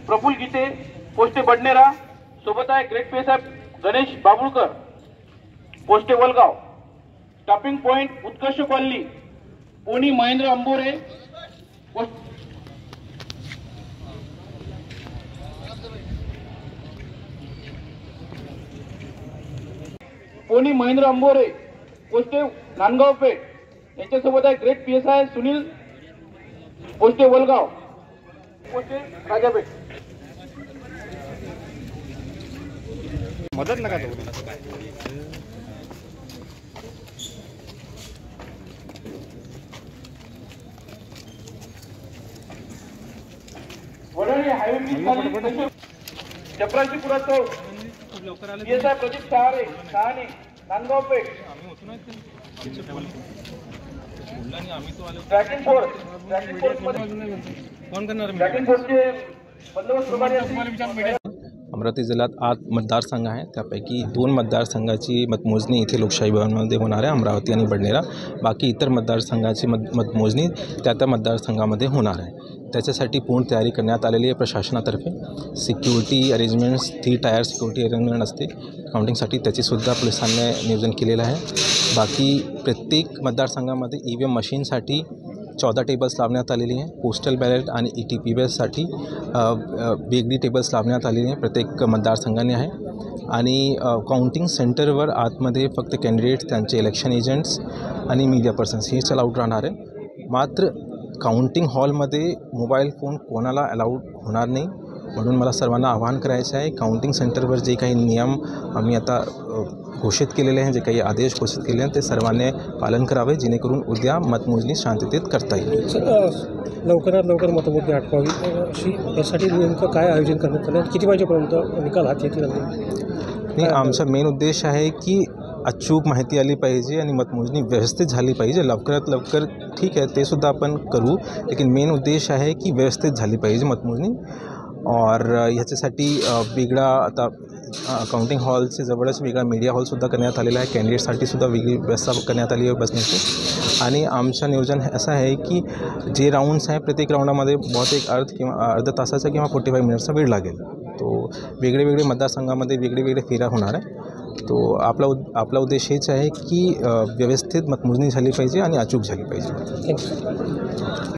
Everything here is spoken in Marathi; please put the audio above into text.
प्रफुल्ल गीते पोस्टे बडनेरा, सोबत आहे ग्रेट पी साहेब गणेश बाबुळकर पोस्टे Walgaon. Stopping point Utkarsh colony पोनी महेंद्र अंबोरे पोनी महेंद्र अंबोरे पोस्टे नांदगाव पेठ यांच्यासोबत आहे ग्रेट PSI सुनील पोस्टे वलगाव पोस्टे राजापेठ। मदत नका देऊ। वडळी हायवे चपराशीपुरा चौक PSI Pradeep Shahane Nandgaon Peth. Tracking force बंदोबस्त प्रभारी अमरावती जिल्ह्यात 8 मतदारसंघ आहेत, त्यापैकी 2 मतदारसंघाची मतमोजणी इथे लोकशाही भवनमध्ये होणार आहे, अमरावती आणि बडनेरा। बाकी इतर मतदारसंघाची मतमोजणी त्या मतदारसंघामध्ये होणार आहे। त्याच्यासाठी पूर्ण तयारी करण्यात आलेली आहे प्रशासनातर्फे। Security arrangements 3 tier security arrangement असते काउंटिंगसाठी, त्याचीसुद्धा पोलिसांनी नियोजन केलेलं आहे। बाकी प्रत्येक मतदारसंघामध्ये EVM मशीनसाठी 14 टेबल्स लावण्यात आलेली आहे। पोस्टल बॅलेट आणि ETPBसाठी वेगळी टेबल्स लावण्यात आलेली आहे प्रत्येक मतदारसंघाने आहे। आणि काउंटिंग सेंटरवर आतमध्ये फक्त कॅन्डिडेट्स, त्यांचे इलेक्शन एजंट्स आणि मीडिया पर्सन्स हेच अलाउड राहणार आहे। मात्र काउंटिंग हॉलमध्ये मोबाईल फोन कोणाला अलाउड होणार नाही, म्हणून मला सर्वांना आवाहन करायचं आहे, काउंटिंग सेंटरवर जे काही नियम आम्ही आता घोषित केलेले आहेत, जे काही आदेश घोषित केले आहेत, ते सर्वांनी पालन करावे, जेणेकरून उद्या मतमोजणी शांततेत करता येईल। लवकरात लवकर मतमोजणी आटपावी अशी यासाठी नेमकं काय आयोजन करण्यात आलं, किती वाजेपर्यंत निकाल हाती येतील? नाही, आमचा मेन उद्देश आहे की अचूक माहिती आली पाहिजे आणि मतमोजणी व्यवस्थित झाली पाहिजे। लवकरात लवकर ठीक आहे, ते सुद्धा आपण करू, लेकिन मेन उद्देश आहे की व्यवस्थित झाली पाहिजे मतमोजणी। और ह्याच्यासाठी वेगळा आता काउंटिंग हॉलचे जवळच वेगळा मीडिया हॉलसुद्धा करण्यात आलेला आहे, कॅन्डिडेटसाठी सुद्धा वेगळी व्यवस्था करण्यात आली आहे बसण्याची। आणि आमचं नियोजन असं आहे की जे राऊंड्स आहे प्रत्येक राऊंडामध्ये बहुतेक अर्धा तासाचा किंवा 45 मिनिट्सचा वेळ लागेल। तो वेगळे मतदारसंघामध्ये वेगळे फेऱ्या होणार आहे। तो आपला उद्देश हेच आहे की व्यवस्थित मतमोजणी झाली पाहिजे आणि अचूक झाली पाहिजे।